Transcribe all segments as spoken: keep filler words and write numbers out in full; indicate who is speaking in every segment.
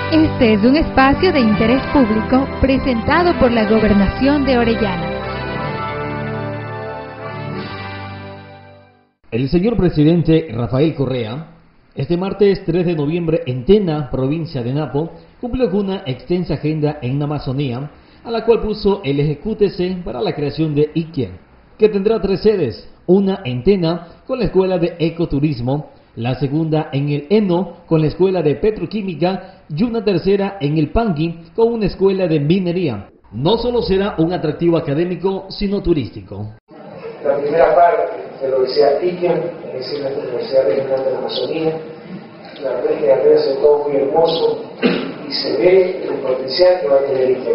Speaker 1: Este es un espacio de interés público presentado por la Gobernación de Orellana.
Speaker 2: El señor presidente Rafael Correa, este martes tres de noviembre en Tena, provincia de Napo, cumplió con una extensa agenda en la Amazonía, a la cual puso el ejecútese para la creación de Iquia, que tendrá tres sedes, una en Tena con la Escuela de Ecoturismo, la segunda en el Eno con la Escuela de Petroquímica y una tercera en el Pangui con una escuela de minería. No solo será un atractivo académico, sino turístico.
Speaker 3: La primera parte de la Universidad Iquia, es decir, la Universidad Regional de la Amazonía, la verdad es que apenas es todo muy hermoso y se ve el potencial que va a tener Iquia.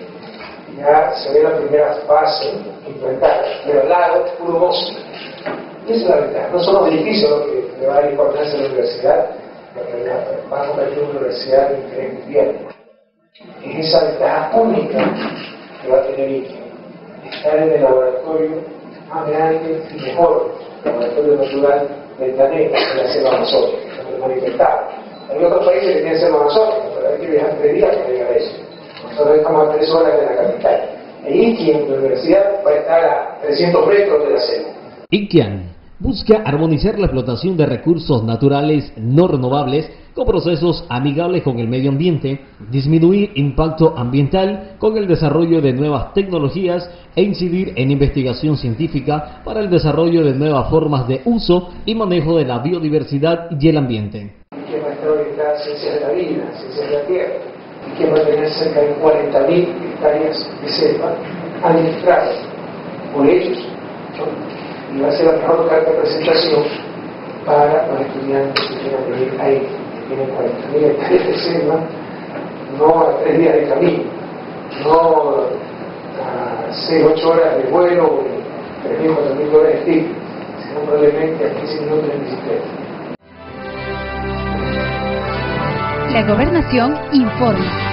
Speaker 3: Ya se ve la primera fase implantada, pero al lado, puro bosque. Esa es la verdad. No son los edificios los que le va a dar importancia a la universidad, porque va a convertir una universidad de interés mundial. Es esa ventaja única que va a tener Iquia, estar en el laboratorio más grande y mejor, el laboratorio natural del planeta, en la selva amazónica, lo manifestado. Hay otros países que tienen selva amazónica, pero hay que viajar tres días para llegar a eso. Nosotros estamos a tres horas de la capital. En Iquia, en la universidad, va a estar a trescientos metros de la selva.
Speaker 2: Iquian busca armonizar la explotación de recursos naturales no renovables con procesos amigables con el medio ambiente, disminuir impacto ambiental con el desarrollo de nuevas tecnologías e incidir en investigación científica para el desarrollo de nuevas formas de uso y manejo de la biodiversidad y el ambiente.
Speaker 3: Y que va a estar orientada a ciencias de la vida, ciencias de la tierra, y que va a tener cerca de cuarenta mil hectáreas de selva administradas por ellos, ¿no? Y va a ser la mejor carta de presentación para los estudiantes que quieran venir ahí, que tienen cuarenta mil hectáreas de selva, no a tres días de camino, no a seis, ocho horas de vuelo, tres mil, cuatro mil dólares de ticket, sino probablemente a quince minutos de bicicleta.
Speaker 1: La Gobernación informa.